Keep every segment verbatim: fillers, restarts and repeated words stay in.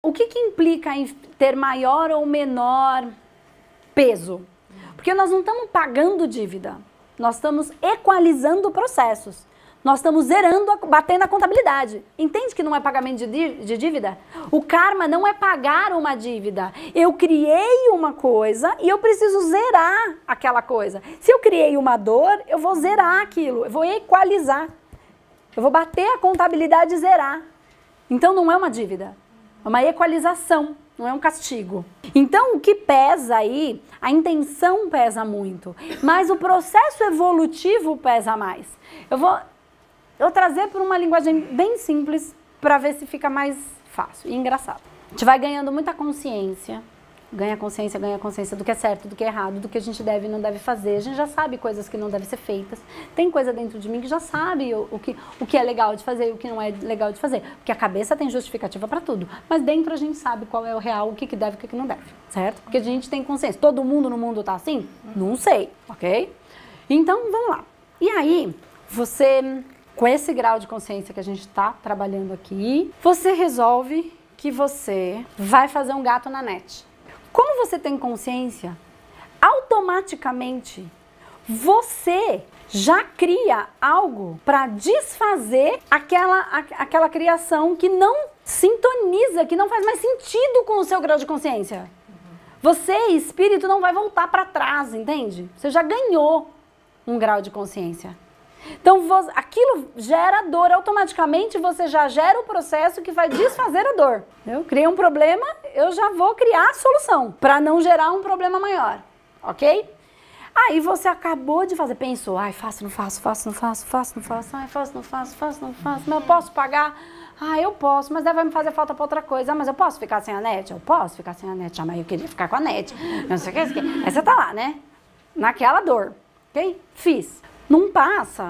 o que que implica em ter maior ou menor peso? Porque nós não estamos pagando dívida, nós estamos equalizando processos. Nós estamos zerando, batendo a contabilidade. Entende que não é pagamento de, de dívida? O karma não é pagar uma dívida. Eu criei uma coisa e eu preciso zerar aquela coisa. Se eu criei uma dor, eu vou zerar aquilo, eu vou equalizar. Eu vou bater a contabilidade e zerar. Então não é uma dívida, é uma equalização, não é um castigo. Então o que pesa aí, a intenção pesa muito, mas o processo evolutivo pesa mais. Eu vou... Eu vou trazer por uma linguagem bem simples para ver se fica mais fácil e engraçado. A gente vai ganhando muita consciência, ganha consciência, ganha consciência do que é certo, do que é errado, do que a gente deve e não deve fazer. A gente já sabe coisas que não devem ser feitas. Tem coisa dentro de mim que já sabe o, o, que, o que é legal de fazer e o que não é legal de fazer. Porque a cabeça tem justificativa para tudo, mas dentro a gente sabe qual é o real, o que, que deve e o que, que não deve, certo? Porque a gente tem consciência. Todo mundo no mundo tá assim? Não sei, ok? Então, vamos lá. E aí, você... Com esse grau de consciência que a gente está trabalhando aqui, você resolve que você vai fazer um gato na net. Como você tem consciência, automaticamente você já cria algo para desfazer aquela, a, aquela criação que não sintoniza, que não faz mais sentido com o seu grau de consciência. Você, espírito, não vai voltar para trás, entende? Você já ganhou um grau de consciência. Então, aquilo gera dor, automaticamente você já gera o processo que vai desfazer a dor. Eu criei um problema, eu já vou criar a solução, para não gerar um problema maior, ok? Aí você acabou de fazer, pensou, ai, faço, não faço, faço, não faço, faço, não faço, ai, faço, não faço, faço, não faço, mas eu posso pagar? Ah, eu posso, mas vai me fazer falta para outra coisa. Ah, mas eu posso ficar sem a net? Eu posso ficar sem a net, ah, mas eu queria ficar com a net, não sei o que, não sei o que. Aí você tá lá, né? Naquela dor, ok? Fiz. Não passa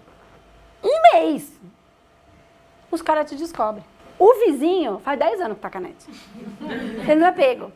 um mês, os caras te descobrem. O vizinho faz dez anos que tá com a net. Ele não é pego.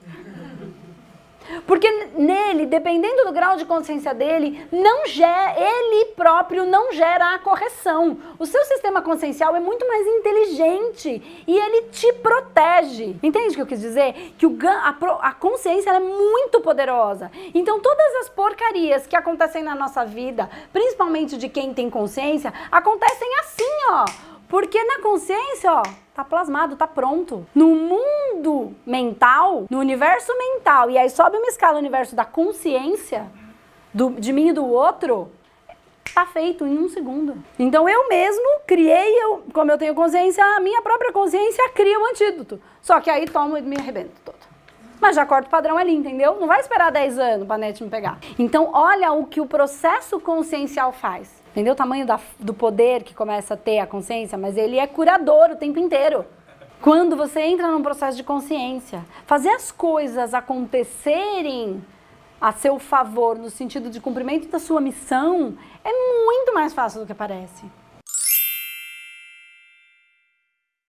Porque nele, dependendo do grau de consciência dele, não gera, ele próprio não gera a correção. O seu sistema consciencial é muito mais inteligente e ele te protege. Entende o que eu quis dizer? Que o, a, a consciência ela é muito poderosa. Então todas as porcarias que acontecem na nossa vida, principalmente de quem tem consciência, acontecem assim, ó. Porque na consciência, ó, tá plasmado, tá pronto. No mundo mental, no universo mental, e aí sobe uma escala no universo da consciência, do, de mim e do outro, tá feito em um segundo. Então eu mesmo criei, eu, como eu tenho consciência, a minha própria consciência cria o antídoto. Só que aí tomo e me arrebento todo. Mas já corto o padrão ali, entendeu? Não vai esperar dez anos pra net me pegar. Então olha o que o processo consciencial faz. Entendeu o tamanho da, do poder que começa a ter a consciência? Mas ele é curador o tempo inteiro. Quando você entra num processo de consciência, fazer as coisas acontecerem a seu favor, no sentido de cumprimento da sua missão, é muito mais fácil do que parece.